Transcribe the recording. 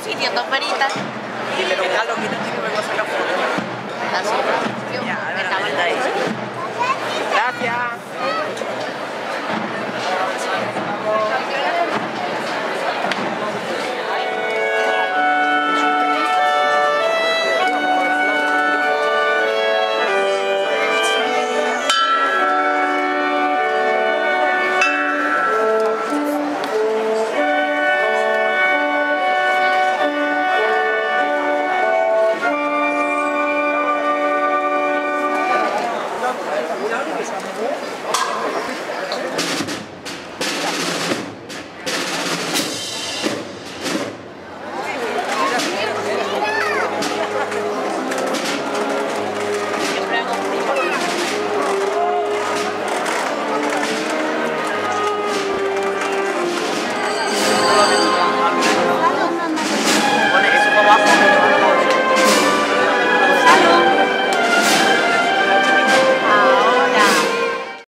sitio, dos veritas. Dile, don Carlos, mira aquí que me voy a sacar fotos. Así. Ya, ahí. Gracias.